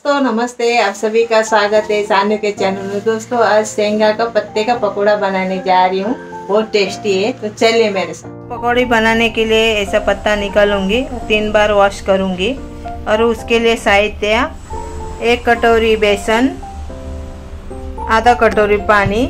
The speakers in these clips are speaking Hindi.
दोस्तों नमस्ते, आप सभी का स्वागत है सानू के चैनल में। दोस्तों आज शेंगा का पत्ते का पकोड़ा बनाने जा रही हूँ, बहुत टेस्टी है। तो चलिए मेरे साथ। पकौड़ी बनाने के लिए ऐसा पत्ता निकालूंगी, 3 बार वॉश करूंगी। और उसके लिए साहित्य 1 कटोरी बेसन, आधा कटोरी पानी,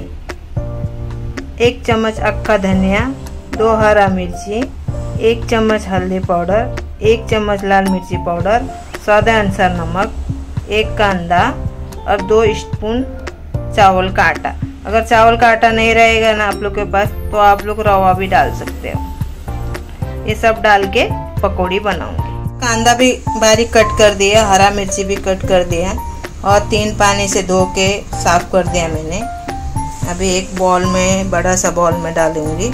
1 चम्मच अक्खा धनिया, 2 हरा मिर्ची, 1 चम्मच हल्दी पाउडर, 1 चम्मच लाल मिर्ची पाउडर, स्वादानुसार नमक, 1 कांदा और 2 स्पून चावल का आटा। अगर चावल का आटा नहीं रहेगा ना आप लोग के पास तो आप लोग रवा भी डाल सकते हो। ये सब डाल के पकौड़ी बनाऊंगी। कांदा भी बारीक कट कर दिया, हरा मिर्ची भी कट कर दिया और 3 पानी से धो के साफ कर दिया मैंने। अभी एक बॉल में, बड़ा सा बॉल में डालूंगी।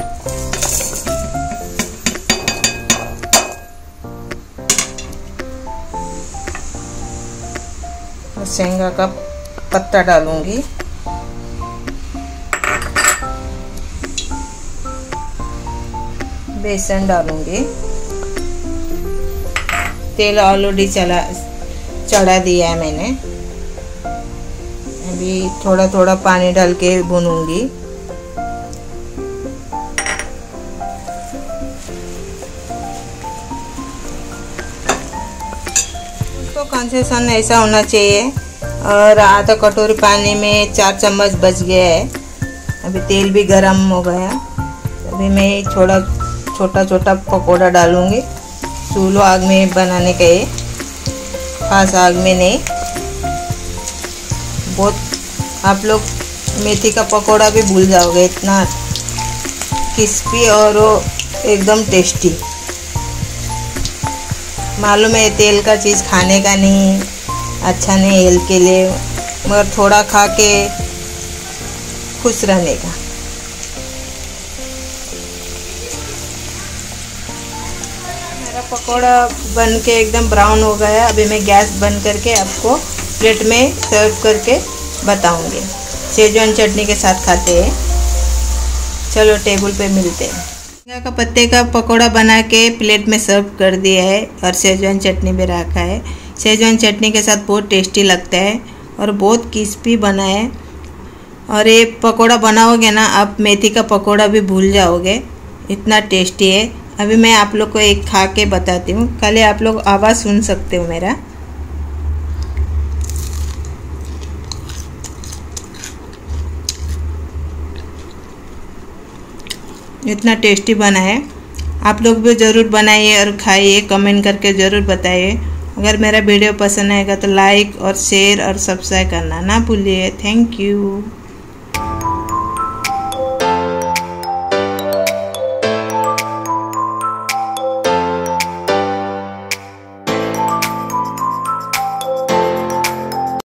शेंगा का पत्ता डालूंगी, बेसन डालूंगी, तेल ऑलरेडी चढ़ा दिया है मैंने। अभी थोड़ा थोड़ा पानी डाल के भूनूंगी। तो कंसिस्टेंसी ऐसा होना चाहिए। और आधा कटोरी पानी में 4 चम्मच बच गया है। अभी तेल भी गरम हो गया। अभी मैं छोटा छोटा पकोड़ा डालूंगी। चूल्हो आग में बनाने का है, खास आग में नहीं। बहुत आप लोग मेथी का पकोड़ा भी भूल जाओगे, इतना क्रिस्पी और एकदम टेस्टी। मालूम है तेल का चीज़ खाने का नहीं, अच्छा नहीं हेल्थ के लिए, मगर थोड़ा खा के खुश रहने का। मेरा पकोड़ा बन के एकदम ब्राउन हो गया। अभी मैं गैस बंद करके आपको प्लेट में सर्व करके बताऊंगी। शेजवान चटनी के साथ खाते हैं। चलो टेबल पे मिलते हैं। शेंगा का पत्ते का पकोड़ा बना के प्लेट में सर्व कर दिया है और शेजवान चटनी भी रखा है। शेजवान चटनी के साथ बहुत टेस्टी लगता है और बहुत क्रिस्पी बना है। और ये पकोड़ा बनाओगे ना आप मेथी का पकोड़ा भी भूल जाओगे, इतना टेस्टी है। अभी मैं आप लोग को एक खा के बताती हूँ, खाली आप लोग आवाज़ सुन सकते हो मेरा। इतना टेस्टी बना है। आप लोग भी ज़रूर बनाइए और खाइए, कमेंट करके ज़रूर बताइए। अगर मेरा वीडियो पसंद आएगा तो लाइक और शेयर और सब्सक्राइब करना ना भूलिए। Thank you.